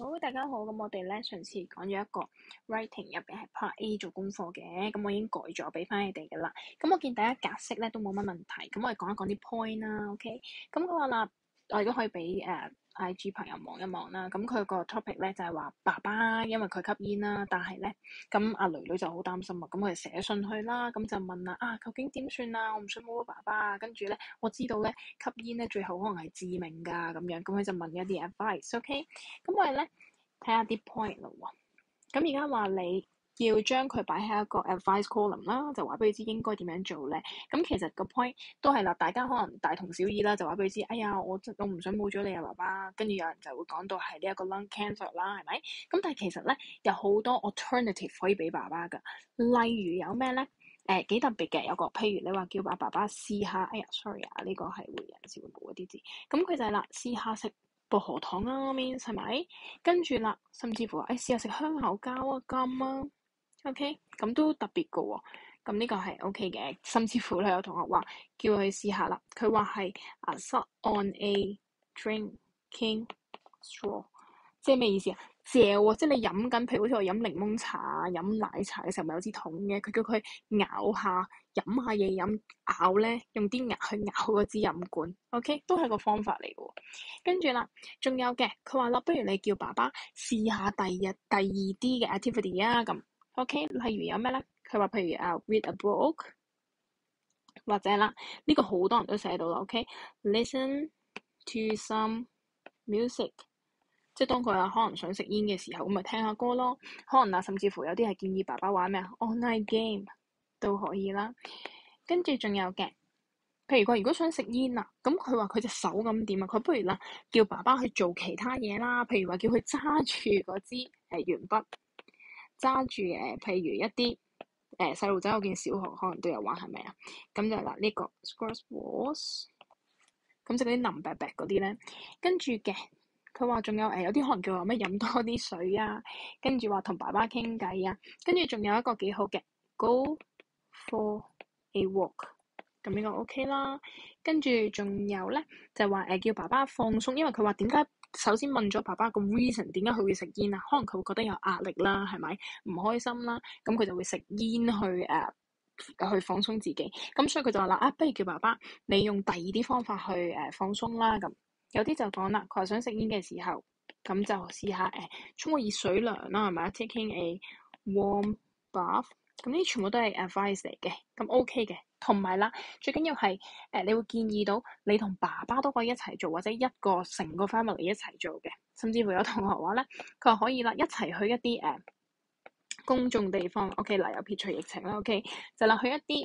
好，大家好，咁我哋咧上次講咗一個 writing 入邊係 part A 做功課嘅，咁我已經改咗俾翻你哋噶啦。咁我見大家格式咧都冇乜問題，咁我哋講一講啲 point 啦，OK？咁佢話啦，我而家可以俾IG 朋友望一望啦。咁佢個 topic 咧就係話爸爸因為佢吸煙啦，但係咧咁阿女女就好擔心啊，咁佢就寫信去啦，咁就問啦究竟點算啊？我唔想冇咗爸爸啊，跟住咧我知道咧吸煙咧最後可能係致命㗎咁樣，咁佢就問一啲 advice，OK？咁我哋咧睇下啲 point 咯喎。咁而家話你要將佢擺喺一個 advice column 啦，就話俾佢知應該點樣做咧。咁其實個 point 都係啦，大家可能大同小異啦，就話俾佢知，哎呀，我唔想冇咗你啊爸爸。跟住有人就會講到係呢一個 lung cancer 啦，係咪？咁但係其實咧有好多 alternative 可以俾爸爸㗎，例如有咩咧？幾特別嘅，有個譬如你話叫阿爸爸試下，哎呀，sorry 啊，呢個係會有時會冇一啲字。咁佢就係啦，試下食薄荷糖啊，means 係咪？跟住啦，甚至乎話試下食香口膠啊、金啊，OK，咁都特別嘅喎。咁呢個係 OK 嘅，甚至乎咧有同學話叫佢試下啦，佢話係suck on a drinking straw，即係咩意思啊？嚼喎，即係你飲緊，譬如好似我飲檸檬茶啊、飲奶茶嘅時候，咪有支筒嘅，佢叫佢咬下、飲下嘢飲，咬咧用啲牙去咬嗰支飲管，OK，都係個方法嚟嘅喎。跟住啦，仲有嘅，佢話啦，不如你叫爸爸試下第二啲嘅 activity 啊，咁 OK，例如有咩咧？佢話譬如read a book，或者啦，呢個好多人都寫到啦，OK，listen to some music。即係當佢可能想食煙嘅時候，咁咪聽下歌咯。可能甚至乎有啲係建議爸爸玩咩啊，online game 都可以啦。跟住仲有嘅，譬如佢如果想食煙啊，咁佢話佢隻手咁點啊？佢不如啦，叫爸爸去做其他嘢啦。譬如話叫佢揸住嗰支鉛筆，揸住譬如一啲細路仔，我見小學可能都有玩，係咪啊？咁就嗱呢個 Squash Wars，咁就嗰啲腍白白嗰啲咧，跟住嘅。佢話仲有有啲可能叫話咩飲多啲水啊，跟住話同爸爸傾偈啊，跟住仲有一個幾好嘅 Go for a walk，咁呢個 OK 啦。跟住仲有咧就話叫爸爸放鬆，因為佢話點解首先問咗爸爸個 reason 點解佢會食煙啊？可能佢會覺得有壓力啦，係咪唔開心啦？咁佢就會食煙去放鬆自己。咁所以佢就話啦不如叫爸爸你用第二啲方法去放鬆啦咁。有啲就講啦，佢話想食煙嘅時候，咁就試下沖個熱水涼啦，係咪啊？Taking a warm bath，咁呢啲全部都係 advice 嚟嘅，咁 OK 嘅。同埋啦，最緊要係你會建議到你同爸爸都可以一齊做，或者一個成個 family 一齊做嘅。甚至乎有同學話咧，佢話可以啦，一齊去一啲公眾地方。OK，嗱又撇除疫情啦，OK 就啦去一啲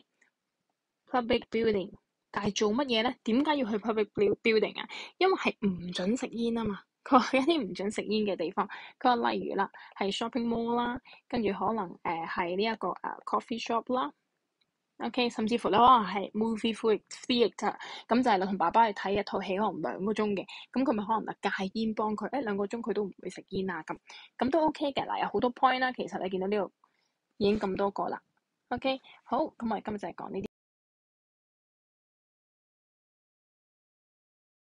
public building。但係做乜嘢咧？點解要去 public building 啊？因為係唔準食煙啊嘛。佢話一啲唔準食煙嘅地方，佢話例如啦，係 shopping mall 啦，跟住可能係呢一個coffee shop 啦。OK，甚至乎咧可能係 movie theatre，咁就係你同爸爸去睇一套戲，可能2個鐘嘅，咁佢咪可能戒煙幫佢2個鐘佢都唔會食煙啊咁都 OK 嘅。嗱有好多 point 啦，其實你見到呢度已經咁多個啦。OK，好，咁我哋今日就係講呢啲。